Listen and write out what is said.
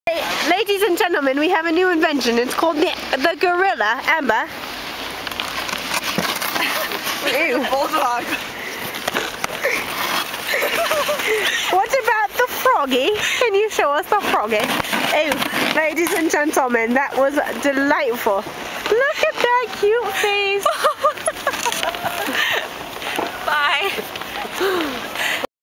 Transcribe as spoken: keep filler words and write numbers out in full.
Ladies and gentlemen, we have a new invention. It's called the, the gorilla. Amber. Ew. Bulldog. What about the froggy? Can you show us the froggy? Ew. Ladies and gentlemen, that was delightful. Look at that cute face.